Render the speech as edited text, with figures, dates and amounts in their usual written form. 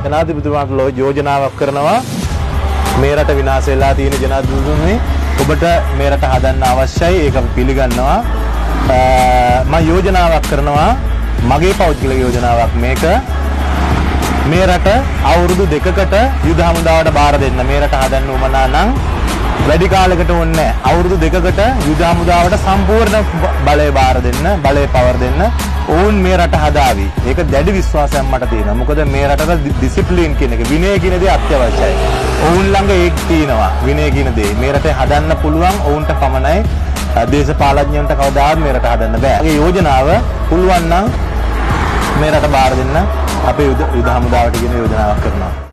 ජනාධිපතිතුමාට යෝජනාවක් කරනවා මේ රට විනාශ වෙලා තියෙන ජනාධිපතිතුමනි ඔබට මේ රට හදන්න අවශ්‍යයි ඒක අපි පිළිගන්නවා මම යෝජනාවක් කරනවා මගේ පෞද්ගලික යෝජනාවක් මේක මේ රට අවුරුදු 2කට යුද හමුදාවට බාර දෙන්න මේ රට හදන්න උවමනා නම් වැඩි කාලයකට ඕනේ අවුරුදු 2කට යුද හමුදාවට සම්පූර්ණ බලය බාර දෙන්න බලය පවර් දෙන්න ඕන් මේ රට හදාවි. ඒක දැඩි විශ්වාසයක් මට තියෙනවා. මොකද මේ රටට ඩිසිප්ලින් කියන එක විනය කියන දේ අත්‍යවශ්‍යයි. ඔවුන් ළඟ ඒක තියෙනවා. විනය කියන දේ. මේ රටේ හදන්න පුළුවන් ඔවුන්ට පමණයි. දේශපාලඥයන්ට කවදාවත් මේ රට හදන්න බෑ. ඒ යෝජනාව පුළුවන් නම් මේ රට බාර දෙන්න අපේ යුද හමුදාවට කියන යෝජනාවක් කරනවා.